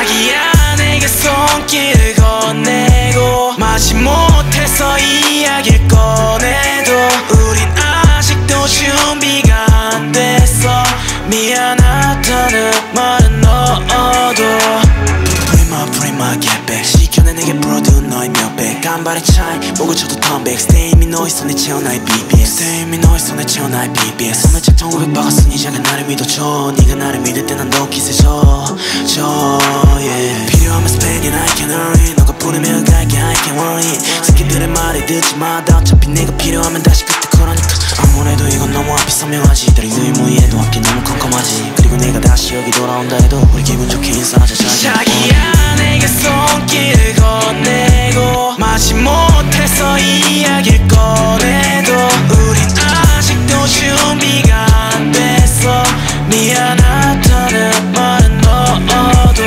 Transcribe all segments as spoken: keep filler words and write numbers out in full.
자기야 내게 손길을 건네고 마지 못해서 이야기를 꺼내도 우린 아직도 준비가 안 됐어. 미안하다는 말은 넣어도 Bring my, bring my get back. 시켜내 내게 풀어둔 너의 몇배 간발의 차이 목을 쳐도 턴백 Stay in me 너의 손에 채워 나의 비비에스 Stay in me 너의 손에 채워 나의 비비에스 손에 책 천구백 박았으니 작은 나를 믿어줘. 네가 나를 믿을 때 난 더 기세져 저 yeah. 필요하면 spend it I can hurry. 너가 부르면 갈게 I can worry. 새끼들의 말에 듣지 마. 어차피 내가 필요하면 다시 그때 그러니까 아무래도 이건 너무 앞이 선명하지. 다른 유의무의해도 앞이 너무 컴컴하지. 그리고 내가 다시 여기 돌아온다 해도 우리 기분 좋게 인사하자. 자기야 내게 손길을 건네고 마지 못해서 이야기를 꺼내도 우린 아직도 준비가 안 됐어. 미안하다는 말은 넣어도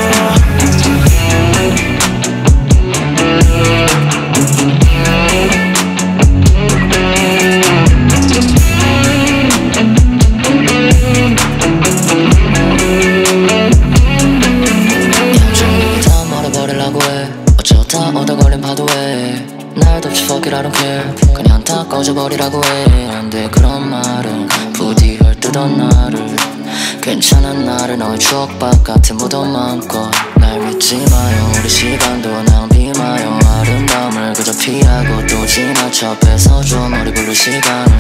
오다 걸린 파도에 날도 없이 fuck it I don't care. 그냥 다 꺼져버리라고 해. 안돼 그런 말은 부디 헐뜯던 나를. 괜찮아 나를 너의 추억밭 같은 무덤 맘껏 날 믿지 마요. 우리 시간도 낭비 마요. 아름다움을 그저 피하고 또 지나쳐 뺏어줘 머리 굴릴 시간을.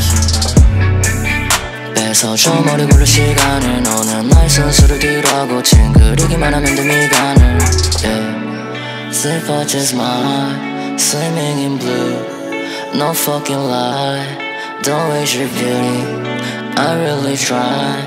뺏어줘 머리 굴릴 시간을. 너는 나의 순수를 뒤로하고 찡그리기만 하면 돼 미간을 yeah. 슬퍼지지 마 Swimming in blue No fucking lie Don't waste your beauty I really try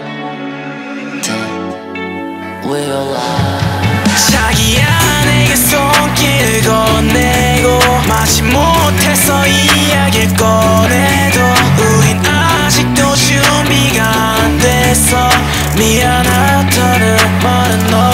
Damn We'll lie 자기야 내게 손길을 건네고 마지 못해서 이야기를 꺼내도 우린 아직도 준비가 안 됐어. 미안하다는 말은 너